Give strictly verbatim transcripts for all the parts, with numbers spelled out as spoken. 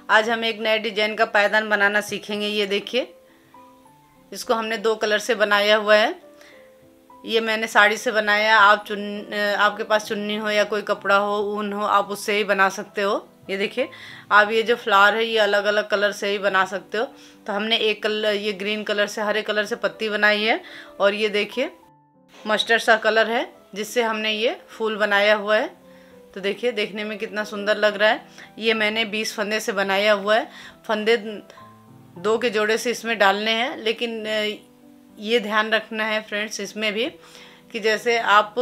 आज हम एक नए डिजाइन का पायदान बनाना सीखेंगे। ये देखिए, इसको हमने दो कलर से बनाया हुआ है। ये मैंने साड़ी से बनाया। आप चुन आपके पास चुन्नी हो या कोई कपड़ा हो, ऊन हो, आप उससे ही बना सकते हो। ये देखिए, आप ये जो फ्लावर है ये अलग अलग कलर से ही बना सकते हो। तो हमने एक कलर, ये ग्रीन कलर से, हरे कलर से पत्ती बनाई है। और ये देखिए मस्टर्ड सा कलर है जिससे हमने ये फूल बनाया हुआ है। तो देखिए, देखने में कितना सुंदर लग रहा है। ये मैंने बीस फंदे से बनाया हुआ है। फंदे दो के जोड़े से इसमें डालने हैं, लेकिन ये ध्यान रखना है फ्रेंड्स इसमें भी कि जैसे आप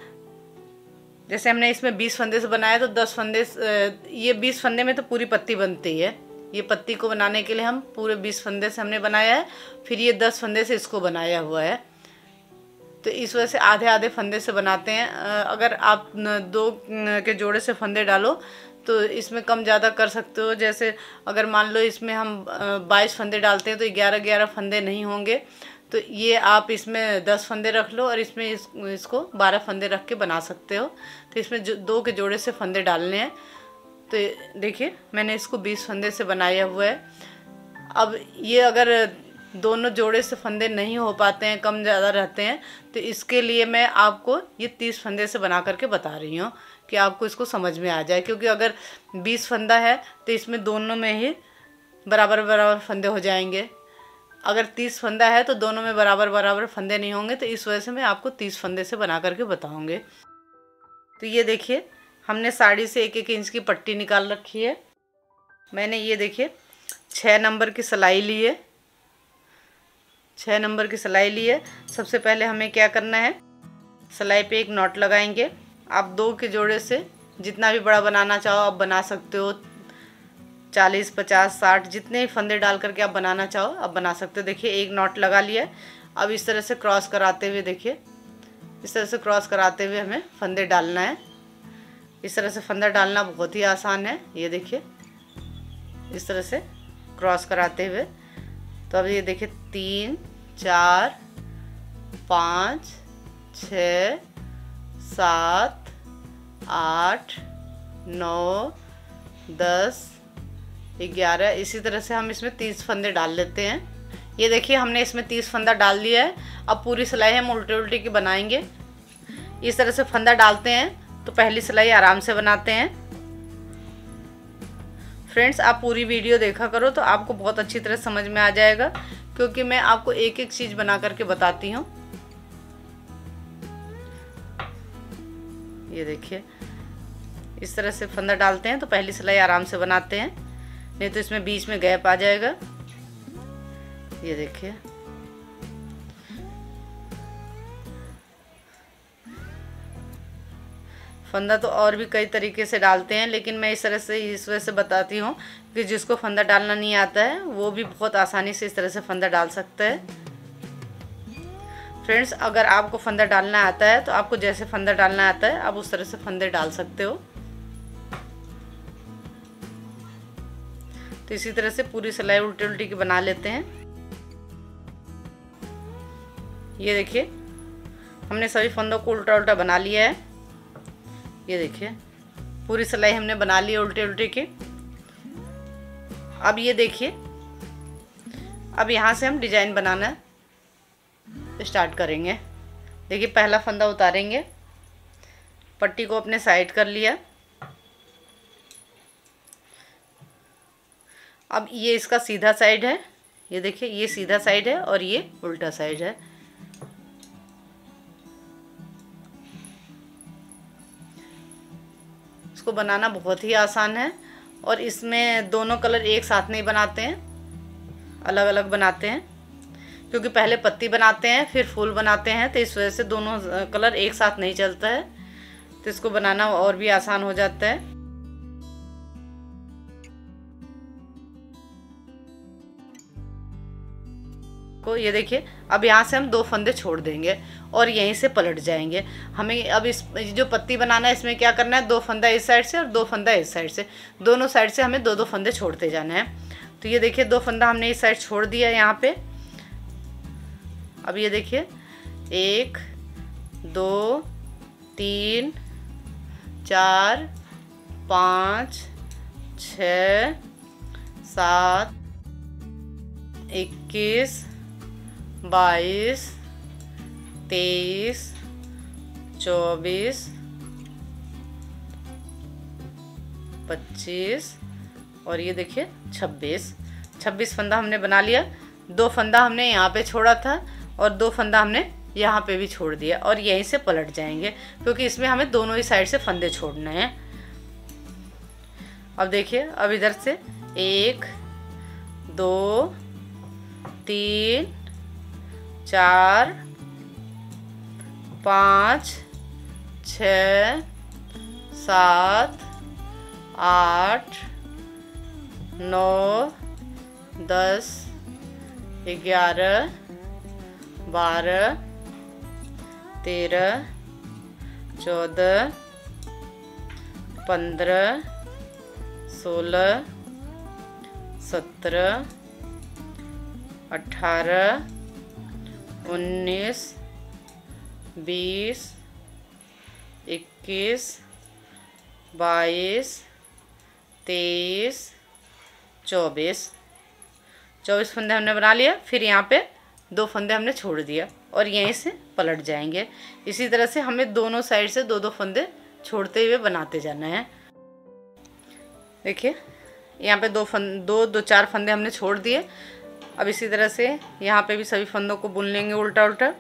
जैसे हमने इसमें बीस फंदे से बनाया तो दस फंदे, ये बीस फंदे में तो पूरी पत्ती बनती है। ये पत्ती को बनाने के लिए हम पूरे बीस फंदे से हमने बनाया है, फिर ये दस फंदे से इसको बनाया हुआ है। तो इस वजह से आधे आधे फंदे से बनाते हैं। अगर आप दो के जोड़े से फंदे डालो तो इसमें कम ज़्यादा कर सकते हो। जैसे अगर मान लो इसमें हम बाईस फंदे डालते हैं तो ग्यारह ग्यारह फंदे नहीं होंगे। तो ये आप इसमें दस फंदे रख लो और इसमें इस, इसको बारह फंदे रख के बना सकते हो। तो इसमें जो दो के जोड़े से फंदे डालने हैं। तो देखिए, मैंने इसको बीस फंदे से बनाया हुआ है। अब ये अगर दोनों जोड़े से फंदे नहीं हो पाते हैं, कम ज़्यादा रहते हैं, तो इसके लिए मैं आपको ये तीस फंदे से बना करके बता रही हूँ कि आपको इसको समझ में आ जाए। क्योंकि अगर बीस फंदा है तो इसमें दोनों में ही बराबर बराबर फंदे हो जाएंगे। अगर तीस फंदा है तो दोनों में बराबर बराबर फंदे नहीं होंगे। तो इस वजह से मैं आपको तीस फंदे से बना करके बताऊँगी। तो ये देखिए, हमने साड़ी से एक एक इंच की पट्टी निकाल रखी है। मैंने ये देखिए छः नंबर की सिलाई ली है। छः नंबर की सिलाई ली है। सबसे पहले हमें क्या करना है, सिलाई पे एक नॉट लगाएंगे। आप दो के जोड़े से जितना भी बड़ा बनाना चाहो आप बना सकते हो। चालीस, पचास, साठ जितने भी फंदे डाल करके आप बनाना चाहो आप बना सकते हो। देखिए, एक नॉट लगा लिया है। अब इस तरह से क्रॉस कराते हुए, देखिए इस तरह से क्रॉस कराते हुए हमें फंदे डालना है। इस तरह से फंदा डालना बहुत ही आसान है। ये देखिए, इस तरह से क्रॉस कराते हुए। तो अब ये देखिए, तीन, चार, पाँच, छः, सात, आठ, नौ, दस, ग्यारह, इसी तरह से हम इसमें तीस फंदे डाल लेते हैं। ये देखिए, हमने इसमें तीस फंदा डाल दिया है। अब पूरी सिलाई हम उल्टे उल्टे की बनाएंगे। इस तरह से फंदा डालते हैं तो पहली सिलाई आराम से बनाते हैं। फ्रेंड्स, आप पूरी वीडियो देखा करो तो आपको बहुत अच्छी तरह समझ में आ जाएगा, क्योंकि मैं आपको एक एक चीज़ बना करके बताती हूँ। ये देखिए, इस तरह से फंदा डालते हैं तो पहली सिलाई आराम से बनाते हैं, नहीं तो इसमें बीच में गैप आ जाएगा। ये देखिए, फंदा तो और भी कई तरीके से डालते हैं, लेकिन मैं इस तरह से इस वजह से बताती हूँ कि जिसको फंदा डालना नहीं आता है वो भी बहुत आसानी से इस तरह से फंदा डाल सकता है। फ्रेंड्स, अगर आपको फंदा डालना आता है तो आपको जैसे फंदा डालना आता है आप उस तरह से फंदे डाल सकते हो। तो इसी तरह से पूरी सिलाई उल्टी उल्टी की बना लेते हैं। ये देखिए, हमने सभी फंदों को उल्टा उल्टा बना लिया है। ये देखिए, पूरी सिलाई हमने बना ली है उल्टे उल्टे की। अब ये देखिए, अब यहाँ से हम डिजाइन बनाना स्टार्ट करेंगे। देखिए, पहला फंदा उतारेंगे, पट्टी को अपने साइड कर लिया। अब ये इसका सीधा साइड है। ये देखिए, ये सीधा साइड है और ये उल्टा साइड है। इसको बनाना बहुत ही आसान है और इसमें दोनों कलर एक साथ नहीं बनाते हैं, अलग अलग बनाते हैं। क्योंकि पहले पत्ती बनाते हैं फिर फूल बनाते हैं, तो इस वजह से दोनों कलर एक साथ नहीं चलता है। तो इसको बनाना और भी आसान हो जाता है। को ये देखिए, अब यहाँ से हम दो फंदे छोड़ देंगे और यहीं से पलट जाएंगे। हमें अब इस जो पत्ती बनाना है इसमें क्या करना है, दो फंदा इस साइड से और दो फंदा इस साइड से, दोनों साइड से हमें दो दो फंदे छोड़ते जाना है। तो ये देखिए, दो फंदा हमने इस साइड छोड़ दिया यहाँ पे। अब ये देखिए, एक, दो, तीन, चार, पाँच, छ, सात, इक्कीस, बाईस, तेईस, चौबीस, पच्चीस और ये देखिए छब्बीस। छब्बीस फंदा हमने बना लिया। दो फंदा हमने यहाँ पे छोड़ा था और दो फंदा हमने यहाँ पे भी छोड़ दिया और यहीं से पलट जाएंगे क्योंकि इसमें हमें दोनों ही साइड से फंदे छोड़ने हैं। अब देखिए, अब इधर से एक, दो, तीन, चार, पाँच, छ, सात, आठ, नौ, दस, ग्यारह, बारह, तेरह, चौदह, पंद्रह, सोलह, सत्रह, अठारह, उन्नीस, बीस, इक्कीस, बाईस, तेईस, चौबीस। चौबीस फंदे हमने बना लिया। फिर यहाँ पे दो फंदे हमने छोड़ दिया और यहीं से पलट जाएंगे। इसी तरह से हमें दोनों साइड से दो दो फंदे छोड़ते हुए बनाते जाना है। देखिए, यहाँ पे दो फंद दो दो चार फंदे हमने छोड़ दिए। अब इसी तरह से यहाँ पे भी सभी फंदों को बुन लेंगे उल्टा उल्टा।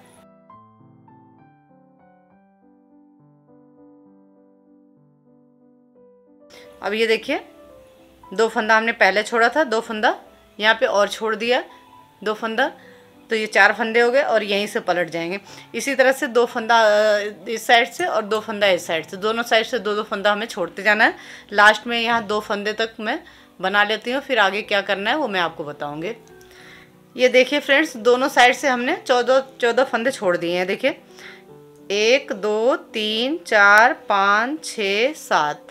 अब ये देखिए, दो फंदा हमने पहले छोड़ा था, दो फंदा यहाँ पे और छोड़ दिया, दो फंदा, तो ये चार फंदे हो गए और यहीं से पलट जाएंगे। इसी तरह से दो फंदा इस साइड से और दो फंदा इस साइड से, दोनों साइड से दो दो फंदा हमें छोड़ते जाना है। लास्ट में यहाँ दो फंदे तक मैं बना लेती हूँ, फिर आगे क्या करना है वो मैं आपको बताऊँगी। ये देखिए फ्रेंड्स, दोनों साइड से हमने चौदह चौदह फंदे छोड़ दिए हैं। देखिए, एक, दो, तीन, चार, पाँच, छः, सात,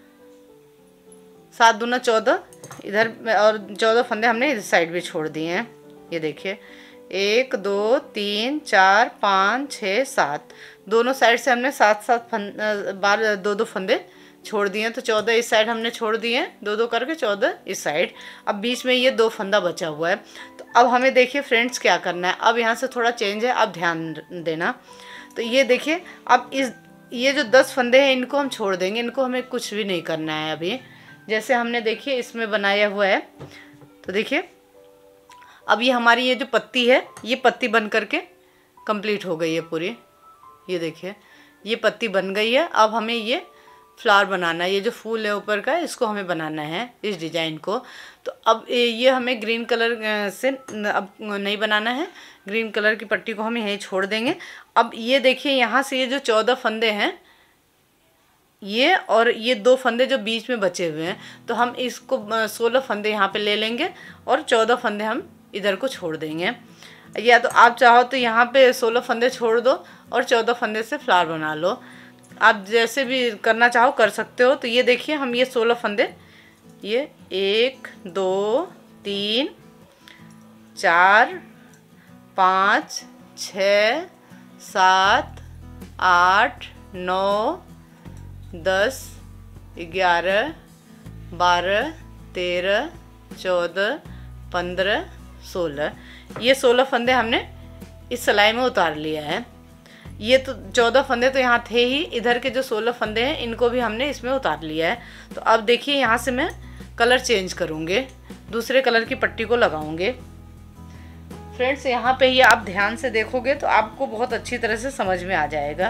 सात दूना चौदह, इधर और चौदह फंदे हमने इस साइड भी छोड़ दिए हैं। ये देखिए, एक, दो, तीन, चार, पाँच, छः, सात, दोनों साइड से हमने सात सात फंद बार दो दो फंदे छोड़ दिए हैं। तो चौदह इस साइड हमने छोड़ दिए हैं, दो दो करके चौदह इस साइड। अब बीच में ये दो फंदा बचा हुआ है। तो अब हमें देखिए फ्रेंड्स क्या करना है। अब यहाँ से थोड़ा चेंज है, अब ध्यान देना। तो ये देखिए, अब इस ये जो दस फंदे हैं इनको हम छोड़ देंगे, इनको हमें कुछ भी नहीं करना है अभी। जैसे हमने देखिए इसमें बनाया हुआ है, तो देखिए अब ये हमारी ये जो पत्ती है, ये पत्ती बन करके कंप्लीट हो गई है पूरी। ये देखिए, ये पत्ती बन गई है। अब हमें ये फ्लावर बनाना है, ये जो फूल है ऊपर का, इसको हमें बनाना है, इस डिज़ाइन को। तो अब ये हमें ग्रीन कलर से अब नहीं बनाना है, ग्रीन कलर की पट्टी को हम यहीं छोड़ देंगे। अब ये देखिए, यहाँ से ये जो चौदह फंदे हैं, ये और ये दो फंदे जो बीच में बचे हुए हैं, तो हम इसको सोलह फंदे यहाँ पे ले लेंगे और चौदह फंदे हम इधर को छोड़ देंगे। या तो आप चाहो तो यहाँ पे सोलह फंदे छोड़ दो और चौदह फंदे से फ्लावर बना लो, आप जैसे भी करना चाहो कर सकते हो। तो ये देखिए, हम ये सोलह फंदे, ये एक, दो, तीन, चार, पाँच, छः, सात, आठ, नौ, दस, ग्यारह, बारह, तेरह, चौदह, पंद्रह, सोलह, ये सोलह फंदे हमने इस सिलाई में उतार लिया है। ये तो चौदह फंदे तो यहाँ थे ही, इधर के जो सोलह फंदे हैं इनको भी हमने इसमें उतार लिया है। तो अब देखिए, यहाँ से मैं कलर चेंज करूँगी, दूसरे कलर की पट्टी को लगाऊंगे। फ्रेंड्स, यहाँ पे ये आप ध्यान से देखोगे तो आपको बहुत अच्छी तरह से समझ में आ जाएगा।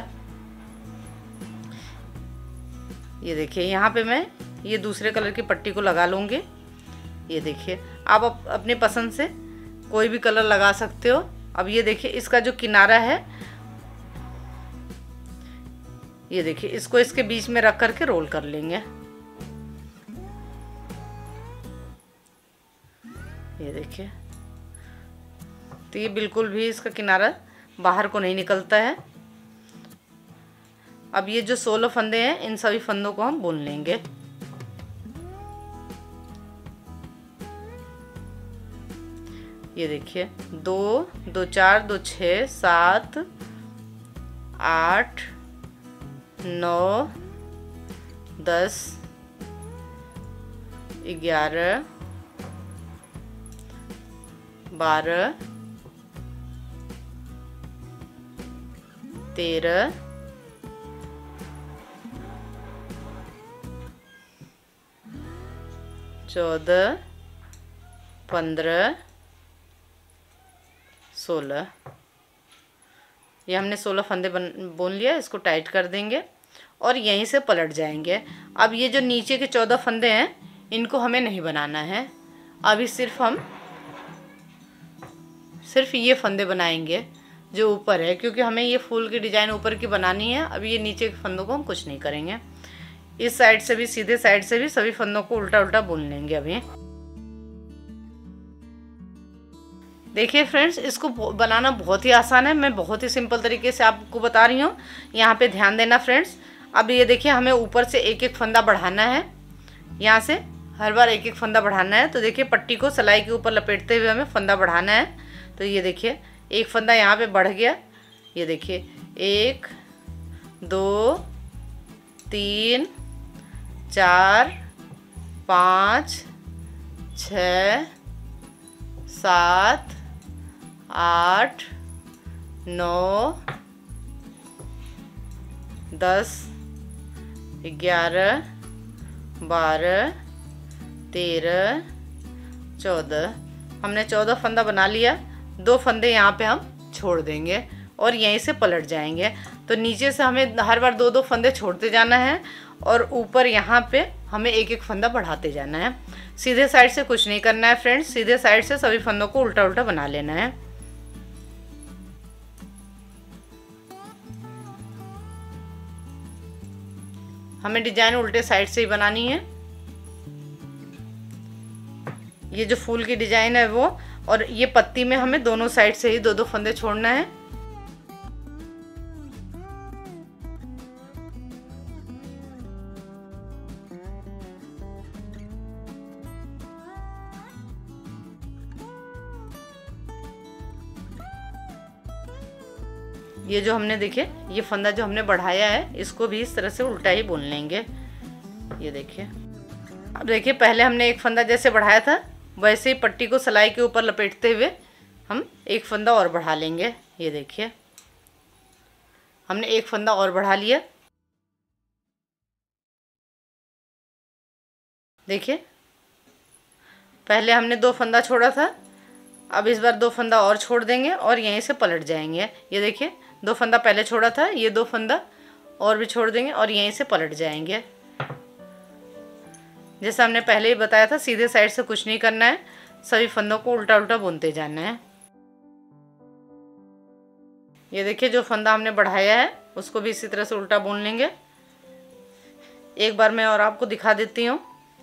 ये देखिए, यहाँ पे मैं ये दूसरे कलर की पट्टी को लगा लूँगी। ये देखिए, आप अप, अपने पसंद से कोई भी कलर लगा सकते हो। अब ये देखिए, इसका जो किनारा है, ये देखिए, इसको इसके बीच में रख करके रोल कर लेंगे। ये देखिए, तो ये बिल्कुल भी इसका किनारा बाहर को नहीं निकलता है। अब ये जो सोलह फंदे हैं, इन सभी फंदों को हम बुन लेंगे। ये देखिए, दो, दो चार, दो छः, सात, आठ, नौ, दस, ग्यारह, बारह, तेरह, चौदह, पंद्रह, सोलह। ये हमने सोलह फंदे बन बुन लिया। इसको टाइट कर देंगे और यहीं से पलट जाएंगे। अब ये जो नीचे के चौदह फंदे हैं इनको हमें नहीं बनाना है। अभी सिर्फ हम सिर्फ ये फंदे बनाएंगे जो ऊपर है, क्योंकि हमें ये फूल की डिज़ाइन ऊपर की बनानी है। अभी ये नीचे के फंदों को हम कुछ नहीं करेंगे। इस साइड से भी, सीधे साइड से भी सभी फंदों को उल्टा उल्टा बुन लेंगे। अभी देखिए फ्रेंड्स, इसको बनाना बहुत ही आसान है। मैं बहुत ही सिंपल तरीके से आपको बता रही हूँ। यहाँ पे ध्यान देना फ्रेंड्स। अब ये देखिए, हमें ऊपर से एक एक फंदा बढ़ाना है। यहाँ से हर बार एक एक फंदा बढ़ाना है। तो देखिए, पट्टी को सिलाई के ऊपर लपेटते हुए हमें फंदा बढ़ाना है। तो ये देखिए, एक फंदा यहाँ पे बढ़ गया। ये देखिए, एक, दो, तीन, चार, पाँच, छ, सात, आठ, नौ, दस, ग्यारह, बारह, तेरह, चौदह। हमने चौदह फंदा बना लिया। दो फंदे यहाँ पे हम छोड़ देंगे और यहीं से पलट जाएंगे। तो नीचे से हमें हर बार दो दो फंदे छोड़ते जाना है और ऊपर यहाँ पे हमें एक एक फंदा बढ़ाते जाना है। सीधे साइड से कुछ नहीं करना है फ्रेंड्स। सीधे साइड से सभी फंदों को उल्टा उल्टा बना लेना है। हमें डिजाइन उल्टे साइड से ही बनानी है। ये जो फूल की डिजाइन है वो, और ये पत्ती में हमें दोनों साइड से ही दो दो फंदे छोड़ना है। ये जो हमने देखिए, ये फंदा जो हमने बढ़ाया है इसको भी इस तरह से उल्टा ही बुन लेंगे। ये देखिए, अब देखिए, पहले हमने एक फंदा जैसे बढ़ाया था वैसे ही पट्टी को सिलाई के ऊपर लपेटते हुए हम एक फंदा और बढ़ा लेंगे। ये देखिए, हमने एक फंदा और बढ़ा लिया। देखिए, पहले हमने दो फंदा छोड़ा था, अब इस बार दो फंदा और छोड़ देंगे और यहीं से पलट जाएंगे। ये देखिए, दो फंदा पहले छोड़ा था, ये दो फंदा और भी छोड़ देंगे और यहीं से पलट जाएंगे। जैसा हमने पहले ही बताया था, सीधे साइड से कुछ नहीं करना है। सभी फंदों को उल्टा उल्टा बुनते जाना है। ये देखिए, जो फंदा हमने बढ़ाया है उसको भी इसी तरह से उल्टा बुन लेंगे। एक बार मैं और आपको दिखा देती हूँ।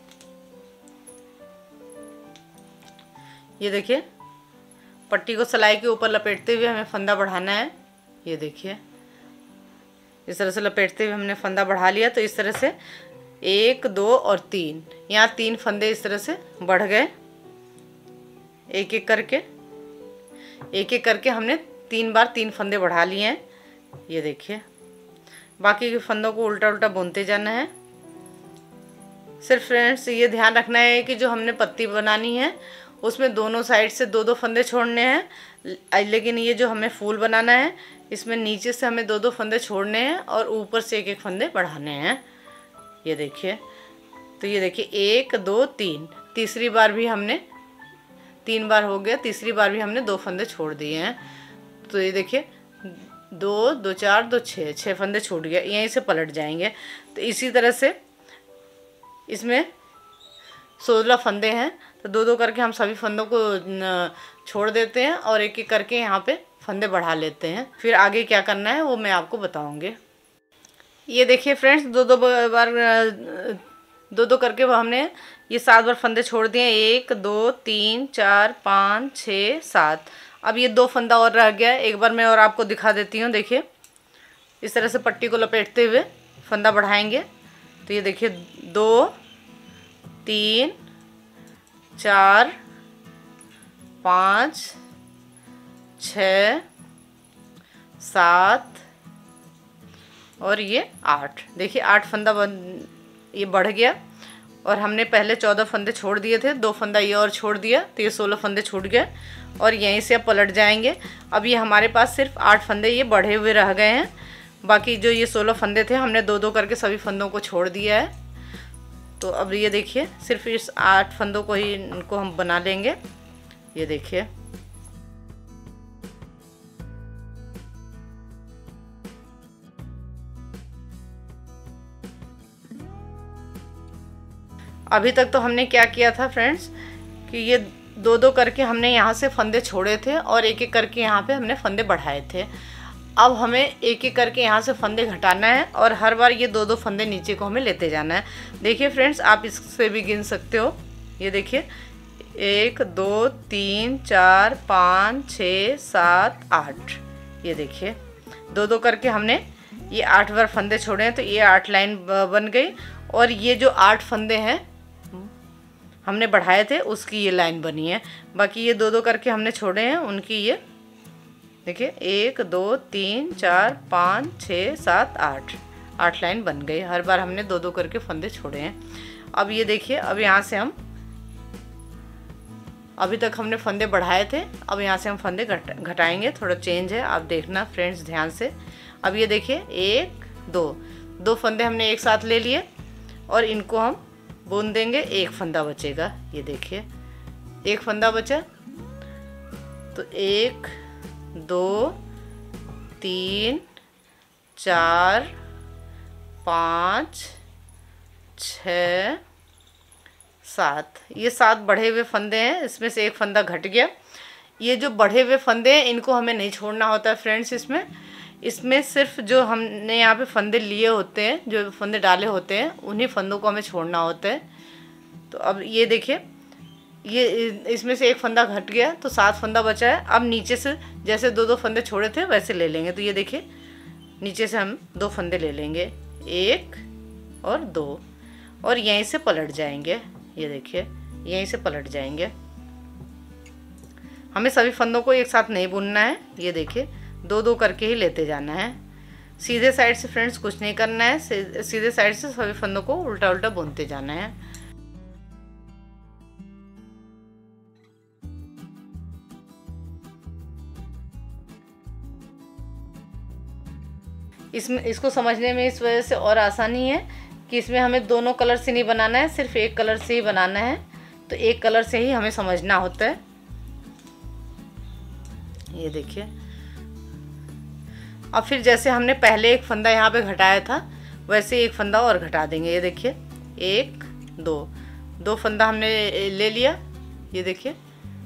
ये देखिए, पट्टी को सिलाई के ऊपर लपेटते हुए हमें फंदा बढ़ाना है। ये देखिए, इस तरह से लपेटते हुए हमने फंदा बढ़ा लिया। तो इस तरह से एक, दो और तीन, यहाँ तीन फंदे इस तरह से बढ़ गए। एक एक करके एक एक करके हमने तीन बार तीन फंदे बढ़ा लिए हैं। ये देखिए, बाकी के फंदों को उल्टा उल्टा बुनते जाना है। सिर्फ फ्रेंड्स ये ध्यान रखना है कि जो हमने पत्ती बनानी है उसमें दोनों साइड से दो दो फंदे छोड़ने हैं, लेकिन ये जो हमें फूल बनाना है इसमें नीचे से हमें दो दो फंदे छोड़ने हैं और ऊपर से एक एक फंदे बढ़ाने हैं। ये देखिए, तो ये देखिए, एक, दो, तीन, तीसरी बार भी हमने तीन बार हो गया, तीसरी बार भी हमने दो फंदे छोड़ दिए हैं। तो ये देखिए, दो, दो, चार, दो, छः, छः फंदे छूट गए। यहीं से पलट जाएंगे। तो इसी तरह से इसमें सोलह फंदे हैं, तो दो दो करके हम सभी फंदों को छोड़ देते हैं और एक एक करके यहाँ पे फंदे बढ़ा लेते हैं। फिर आगे क्या करना है वो मैं आपको बताऊंगी। ये देखिए फ्रेंड्स, दो दो बार दो दो करके वो हमने ये सात बार फंदे छोड़ दिए। एक, दो, तीन, चार, पाँच, छः, सात। अब ये दो फंदा और रह गया। एक बार मैं और आपको दिखा देती हूँ। देखिए, इस तरह से पट्टी को लपेटते हुए फंदा बढ़ाएंगे। तो ये देखिए, दो, तीन, चार, पाँच, छ, सात और ये आठ। देखिए, आठ फंदा बन ये बढ़ गया और हमने पहले चौदह फंदे छोड़ दिए थे, दो फंदा ये और छोड़ दिया तो ये सोलह फंदे छूट गए। और यहीं से अब पलट जाएंगे। अब ये हमारे पास सिर्फ आठ फंदे ये बढ़े हुए रह गए हैं। बाकी जो ये सोलह फंदे थे हमने दो दो करके सभी फंदों को छोड़ दिया है। तो अब ये देखिए सिर्फ इस आठ फंदों को ही इनको हम बना लेंगे। ये देखिए अभी तक तो हमने क्या किया था फ्रेंड्स कि ये दो दो करके हमने यहाँ से फंदे छोड़े थे और एक एक करके यहाँ पे हमने फंदे बढ़ाए थे। अब हमें एक एक करके यहाँ से फंदे घटाना है और हर बार ये दो दो फंदे नीचे को हमें लेते जाना है। देखिए फ्रेंड्स आप इससे भी गिन सकते हो। ये देखिए एक दो तीन चार पाँच छः सात आठ। ये देखिए दो दो करके हमने ये आठ बार फंदे छोड़े हैं तो ये आठ लाइन बन गई। और ये जो आठ फंदे हैं हमने बढ़ाए थे उसकी ये लाइन बनी है। बाकी ये दो दो करके हमने छोड़े हैं उनकी ये देखिए एक दो तीन चार पाँच छः सात आठ आठ लाइन बन गई। हर बार हमने दो दो करके फंदे छोड़े हैं। अब ये देखिए अब यहाँ से हम अभी तक हमने फंदे बढ़ाए थे, अब यहाँ से हम फंदे घट घटाएंगे। थोड़ा चेंज है, आप देखना फ्रेंड्स ध्यान से। अब ये देखिए एक दो दो फंदे हमने एक साथ ले लिए और इनको हम बुन देंगे। एक फंदा बचेगा। ये देखिए एक फंदा बचा तो एक दो तीन चार पाँच छः सात, ये सात बढ़े हुए फंदे हैं। इसमें से एक फंदा घट गया। ये जो बढ़े हुए फंदे हैं इनको हमें नहीं छोड़ना होता है फ्रेंड्स। इसमें इसमें सिर्फ जो हमने यहाँ पे फंदे लिए होते हैं, जो फंदे डाले होते हैं, उन्हीं फंदों को हमें छोड़ना होता है। तो अब ये देखिए ये इसमें से एक फंदा घट गया तो सात फंदा बचा है। अब नीचे से जैसे दो दो फंदे छोड़े थे वैसे ले लेंगे। तो ये देखिए नीचे से हम दो फंदे ले लेंगे, एक और दो, और यहीं से पलट जाएंगे। ये देखिए यहीं से पलट जाएंगे। हमें सभी फंदों को एक साथ नहीं बुनना है। ये देखिए दो दो करके ही लेते जाना है। सीधे साइड से फ्रेंड्स कुछ नहीं करना है, सीधे साइड से सभी फंदों को उल्टा उल्टा बुनते जाना है। इसमें इसको समझने में इस वजह से और आसानी है कि इसमें हमें दोनों कलर से नहीं बनाना है, सिर्फ एक कलर से ही बनाना है। तो एक कलर से ही हमें समझना होता है। ये देखिए अब फिर जैसे हमने पहले एक फंदा यहाँ पे घटाया था वैसे एक फंदा और घटा देंगे। ये देखिए एक दो दो फंदा हमने ले लिया। ये देखिए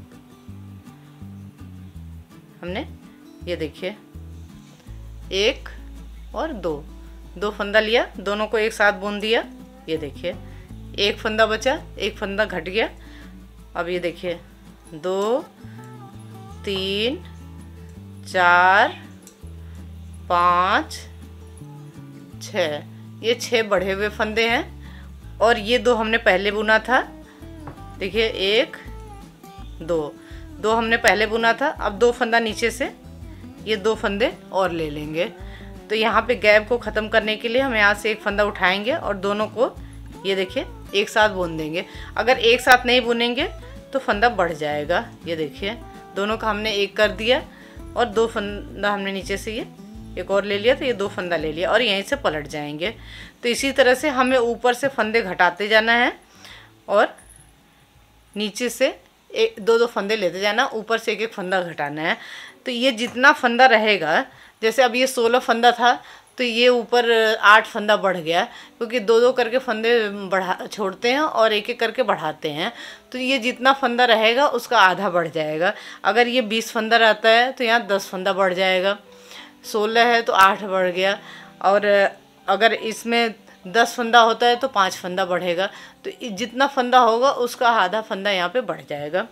हमने ये देखिए एक और दो दो फंदा लिया, दोनों को एक साथ बुन दिया। ये देखिए एक फंदा बचा, एक फंदा घट गया। अब ये देखिए दो तीन चार पाँच छः, ये छः बढ़े हुए फंदे हैं और ये दो हमने पहले बुना था। देखिए एक दो दो हमने पहले बुना था। अब दो फंदा नीचे से ये दो फंदे और ले लेंगे। तो यहाँ पे गैप को ख़त्म करने के लिए हम यहाँ से एक फंदा उठाएंगे और दोनों को ये देखिए एक साथ बुन देंगे। अगर एक साथ नहीं बुनेंगे तो फंदा बढ़ जाएगा। ये देखिए दोनों का हमने एक कर दिया और दो फंदा हमने नीचे से ये एक और ले लिया तो ये दो फंदा ले लिया और यहीं से पलट जाएंगे। तो इसी तरह से हमें ऊपर से फंदे घटाते जाना है और नीचे से एक दो दो फंदे लेते जाना, ऊपर से एक एक फंदा घटाना है। तो ये जितना फंदा रहेगा, जैसे अब ये सोलह फंदा था तो ये ऊपर आठ फंदा बढ़ गया क्योंकि दो दो करके फंदे बढ़ा छोड़ते हैं और एक एक करके बढ़ाते हैं। तो ये जितना फंदा रहेगा उसका आधा बढ़ जाएगा। अगर ये बीस फंदा रहता है तो यहाँ दस फंदा बढ़ जाएगा। सोलह है तो आठ बढ़ गया और अगर इसमें दस फंदा होता है तो पाँच फंदा बढ़ेगा। तो जितना फंदा होगा उसका आधा फंदा यहाँ पे बढ़ जाएगा।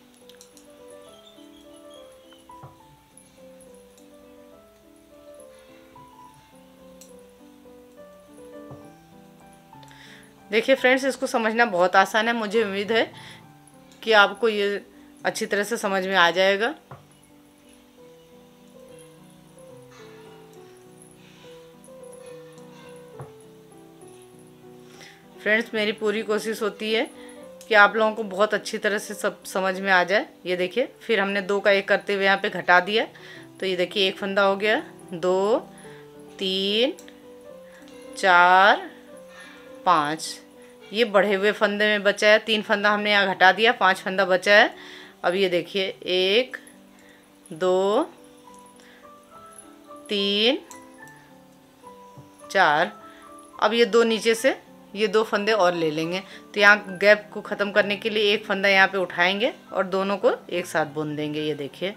देखिए फ्रेंड्स इसको समझना बहुत आसान है। मुझे उम्मीद है कि आपको ये अच्छी तरह से समझ में आ जाएगा। फ्रेंड्स, मेरी पूरी कोशिश होती है कि आप लोगों को बहुत अच्छी तरह से सब समझ में आ जाए। ये देखिए, फिर हमने दो का एक करते हुए यहाँ पे घटा दिया, तो ये देखिए एक फंदा हो गया, दो, तीन, चार, पाँच। ये बढ़े हुए फंदे में बचा है, तीन फंदा हमने यहाँ घटा दिया, पांच फंदा बचा है। अब ये देखिए एक, दो, तीन, चार। अब ये दो नीचे से ये दो फंदे और ले लेंगे, तो यहाँ गैप को ख़त्म करने के लिए एक फंदा यहाँ पे उठाएंगे और दोनों को एक साथ बुन देंगे। ये देखिए,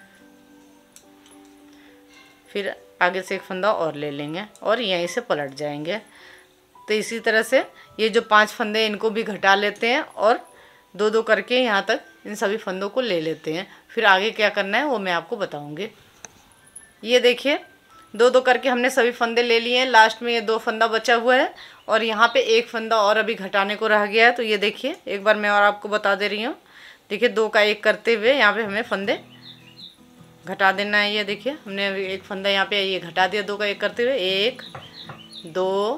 फिर आगे से एक फंदा और ले लेंगे और यहीं से पलट जाएंगे। तो इसी तरह से ये जो पांच फंदे इनको भी घटा लेते हैं और दो दो करके यहाँ तक इन सभी फंदों को ले लेते हैं। फिर आगे क्या करना है वो मैं आपको बताऊँगी। ये देखिए, दो दो करके हमने सभी फंदे ले लिए हैं, लास्ट में ये दो फंदा बचा हुआ है और यहाँ पे एक फंदा और अभी घटाने को रह गया है। तो ये देखिए, एक बार मैं और आपको बता दे रही हूँ। देखिए, दो का एक करते हुए यहाँ पे हमें फंदे घटा देना है। ये देखिए, हमने अभी एक फंदा यहाँ पे ये घटा दिया, दो का एक करते हुए, एक, दो,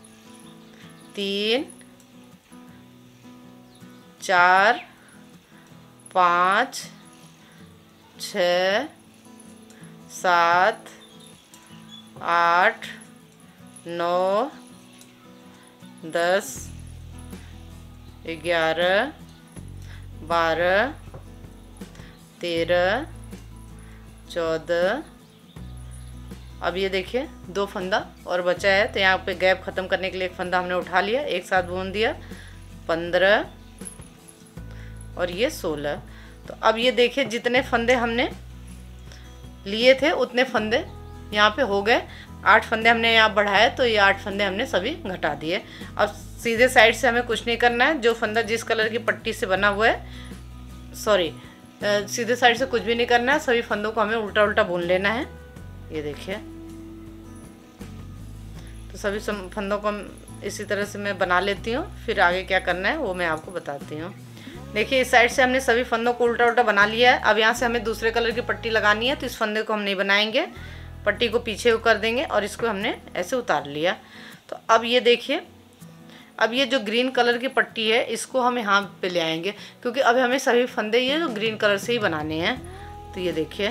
तीन, चार, पाँच, छः, सात, आठ, नौ, दस, ग्यारह, बारह, तेरह, चौदह। अब ये देखिए दो फंदा और बचा है, तो यहाँ पे गैप ख़त्म करने के लिए एक फंदा हमने उठा लिया, एक साथ बुन दिया, पंद्रह और ये सोलह। तो अब ये देखिए, जितने फंदे हमने लिए थे उतने फंदे यहाँ पे हो गए। आठ फंदे हमने यहाँ बढ़ाए, तो ये आठ फंदे हमने सभी घटा दिए। अब सीधे साइड से हमें कुछ नहीं करना है, जो फंदा जिस कलर की पट्टी से बना हुआ है, सॉरी सीधे साइड से कुछ भी नहीं करना है, सभी फंदों को हमें उल्टा उल्टा बुन लेना है। ये देखिए, तो सभी फंदों को इसी तरह से मैं बना लेती हूँ, फिर आगे क्या करना है वो मैं आपको बताती हूँ। देखिए, इस साइड से हमने सभी फंदों को उल्टा उल्टा बना लिया है। अब यहाँ से हमें दूसरे कलर की पट्टी लगानी है, तो इस फंदे को हम नहीं बनाएंगे, पट्टी को पीछे को कर देंगे और इसको हमने ऐसे उतार लिया। तो अब ये देखिए, अब ये जो ग्रीन कलर की पट्टी है इसको हम यहाँ पे ले आएंगे, क्योंकि अब हमें सभी फंदे ये जो ग्रीन कलर से ही बनाने हैं। तो ये देखिए,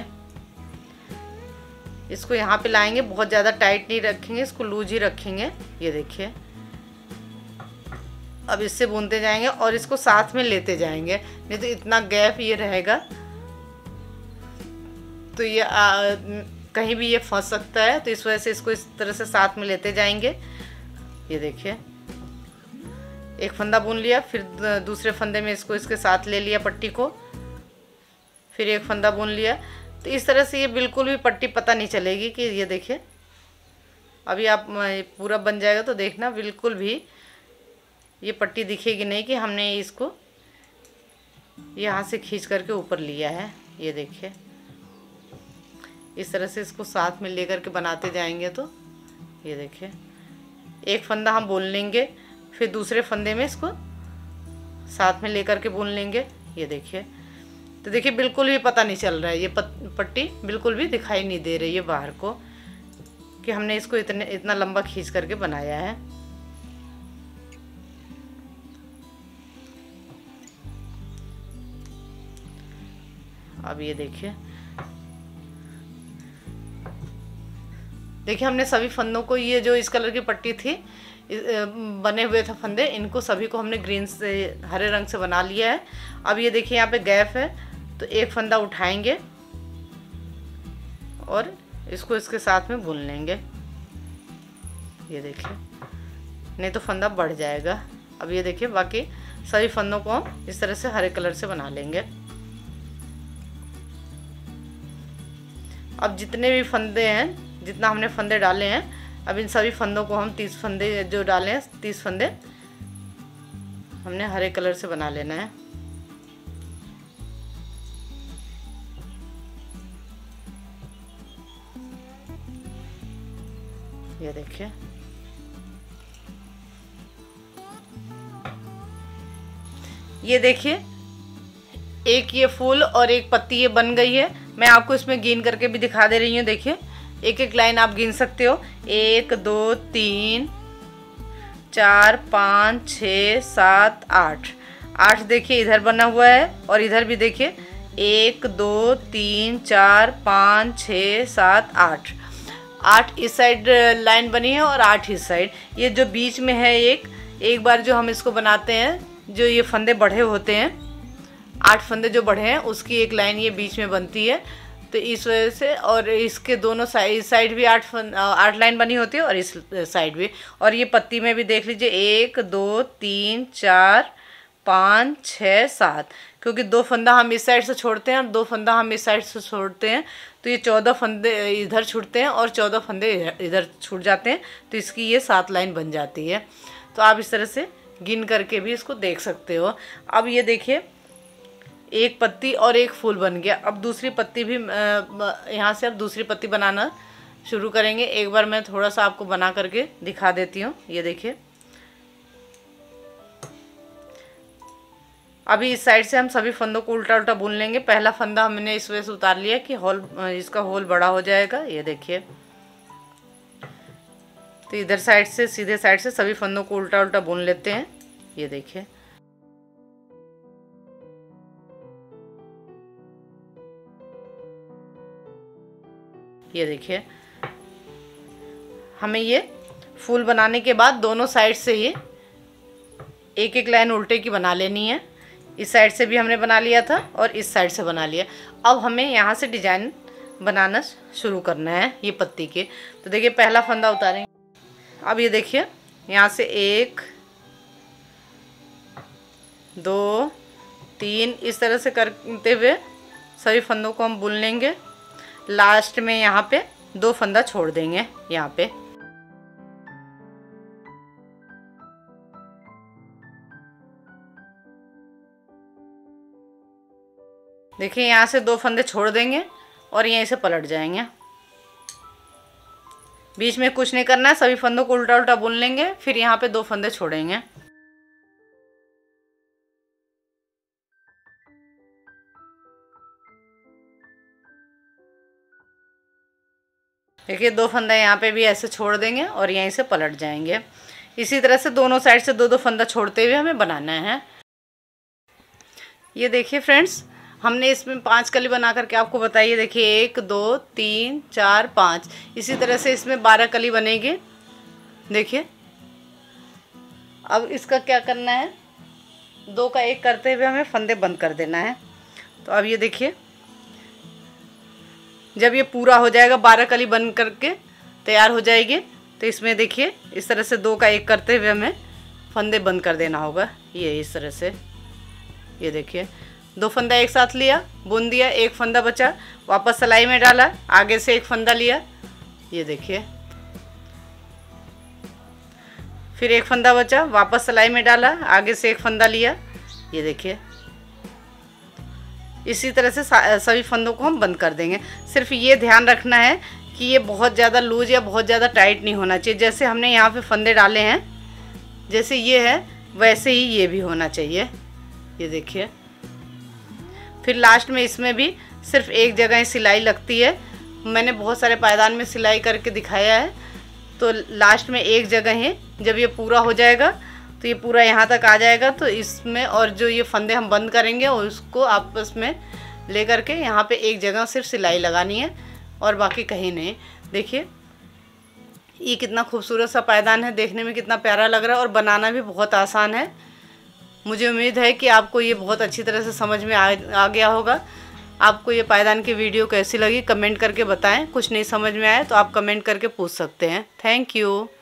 इसको यहाँ पे लाएंगे, बहुत ज़्यादा टाइट नहीं रखेंगे, इसको लूज ही रखेंगे। ये देखिए, अब इससे बुनते जाएंगे और इसको साथ में लेते जाएंगे, नहीं तो इतना गैप ये रहेगा तो ये आ, कहीं भी ये फंस सकता है। तो इस वजह से इसको इस तरह से साथ में लेते जाएंगे। ये देखिए, एक फंदा बुन लिया, फिर दूसरे फंदे में इसको इसके साथ ले लिया पट्टी को, फिर एक फंदा बुन लिया। तो इस तरह से ये बिल्कुल भी पट्टी पता नहीं चलेगी कि ये देखिए, अभी आप पूरा बन जाएगा तो देखना बिल्कुल भी ये पट्टी दिखेगी नहीं कि हमने इसको यहाँ से खींच करके ऊपर लिया है। ये देखिए, इस तरह से इसको साथ में लेकर के बनाते जाएंगे। तो ये देखिए, एक फंदा हम बुन लेंगे, फिर दूसरे फंदे में इसको साथ में लेकर के बुन लेंगे। ये देखिए, तो देखिए बिल्कुल भी पता नहीं चल रहा है, ये पट्टी बिल्कुल भी दिखाई नहीं दे रही है बाहर को कि हमने इसको इतने इतना लंबा खींच करके बनाया है। अब ये देखिए, देखिए हमने सभी फंदों को, ये जो इस कलर की पट्टी थी बने हुए थे फंदे, इनको सभी को हमने ग्रीन से हरे रंग से बना लिया है। अब ये देखिए, यहाँ पे गैप है, तो एक फंदा उठाएंगे और इसको इसके साथ में बुन लेंगे। ये देखिए, नहीं तो फंदा बढ़ जाएगा। अब ये देखिए, बाकी सभी फंदों को हम इस तरह से हरे कलर से बना लेंगे। अब जितने भी फंदे हैं, जितना हमने फंदे डाले हैं, अब इन सभी फंदों को हम तीस फंदे जो डाले हैं, तीस फंदे हमने हरे कलर से बना लेना है। ये देखिए, ये देखिए, एक ये फूल और एक पत्ती ये बन गई है। मैं आपको इसमें गिन करके भी दिखा दे रही हूँ। देखिए, एक एक लाइन आप गिन सकते हो, एक, दो, तीन, चार पाँच छः सात आठ। आठ देखिए इधर बना हुआ है और इधर भी देखिए एक दो तीन चार पाँच छः सात आठ। आठ इस साइड लाइन बनी है और आठ इस साइड। ये जो बीच में है एक एक बार जो हम इसको बनाते हैं, जो ये फंदे बढ़े होते हैं, आठ फंदे जो बढ़े हैं उसकी एक लाइन ये बीच में बनती है। तो इस वजह से, और इसके दोनों साइड साइड भी आठ फन आठ लाइन बनी होती है और इस साइड भी। और ये पत्ती में भी देख लीजिए एक दो तीन चार पाँच छः सात, क्योंकि दो फंदा हम इस साइड से छोड़ते हैं और दो फंदा हम इस साइड से छोड़ते हैं, तो ये चौदह फंदे इधर छूटते हैं और चौदह फंदे इधर छूट जाते हैं। तो इसकी ये सात लाइन बन जाती है। तो आप इस तरह से गिन करके भी इसको देख सकते हो। अब ये देखिए एक पत्ती और एक फूल बन गया। अब दूसरी पत्ती भी यहाँ से अब दूसरी पत्ती बनाना शुरू करेंगे। एक बार मैं थोड़ा सा आपको बना करके दिखा देती हूँ। ये देखिए अभी इस साइड से हम सभी फंदों को उल्टा उल्टा बुन लेंगे। पहला फंदा हमने इस वजह से उतार लिया कि होल, इसका होल बड़ा हो जाएगा। ये देखिए, तो इधर साइड से सीधे साइड से सभी फंदों को उल्टा उल्टा बुन लेते हैं। ये देखिए, ये देखिए हमें ये फूल बनाने के बाद दोनों साइड से ही एक एक लाइन उल्टे की बना लेनी है। इस साइड से भी हमने बना लिया था और इस साइड से बना लिया। अब हमें यहाँ से डिजाइन बनाना शुरू करना है ये पत्ती के। तो देखिए पहला फंदा उतारेंगे। अब ये देखिए यहाँ से एक दो तीन इस तरह से करते हुए सभी फंदों को हम बुन लेंगे। लास्ट में यहाँ पे दो फंदा छोड़ देंगे। यहाँ पे देखिए यहाँ से दो फंदे छोड़ देंगे और यहीं से पलट जाएंगे। बीच में कुछ नहीं करना है, सभी फंदों को उल्टा उल्टा बुन लेंगे। फिर यहाँ पे दो फंदे छोड़ेंगे। देखिए दो फंदा यहाँ पे भी ऐसे छोड़ देंगे और यहीं से पलट जाएंगे। इसी तरह से दोनों साइड से दो दो फंदा छोड़ते हुए हमें बनाना है। ये देखिए फ्रेंड्स, हमने इसमें पांच कली बना करके आपको बताइए। देखिए एक दो तीन चार पाँच, इसी तरह से इसमें बारह कली बनेगी। देखिए अब इसका क्या करना है, दो का एक करते हुए हमें फंदे बंद कर देना है। तो अब ये देखिए जब ये पूरा हो जाएगा, बारह कली बन करके तैयार हो जाएगी, तो इसमें देखिए इस तरह से दो का एक करते हुए हमें फंदे बंद कर देना होगा। ये इस तरह से, ये देखिए दो फंदा एक साथ लिया, बुन दिया, एक फंदा बचा, वापस सिलाई में डाला, आगे से एक फंदा लिया। ये देखिए फिर एक फंदा बचा, वापस सिलाई में डाला, आगे से एक फंदा लिया। ये देखिए इसी तरह से सभी फंदों को हम बंद कर देंगे। सिर्फ ये ध्यान रखना है कि ये बहुत ज़्यादा लूज या बहुत ज़्यादा टाइट नहीं होना चाहिए। जैसे हमने यहाँ पे फंदे डाले हैं, जैसे ये है वैसे ही ये भी होना चाहिए। ये देखिए फिर लास्ट में इसमें भी सिर्फ एक जगह ही सिलाई लगती है। मैंने बहुत सारे पायदान में सिलाई करके दिखाया है। तो लास्ट में एक जगह ही, जब ये पूरा हो जाएगा तो ये पूरा यहाँ तक आ जाएगा। तो इसमें और जो ये फंदे हम बंद करेंगे उसको आपस में ले करके यहाँ पे एक जगह सिर्फ सिलाई लगानी है और बाकी कहीं नहीं। देखिए ये कितना खूबसूरत सा पायदान है, देखने में कितना प्यारा लग रहा है और बनाना भी बहुत आसान है। मुझे उम्मीद है कि आपको ये बहुत अच्छी तरह से समझ में आ, आ गया होगा। आपको ये पायदान की वीडियो कैसी लगी कमेंट करके बताएं। कुछ नहीं समझ में आए तो आप कमेंट करके पूछ सकते हैं। Thank you.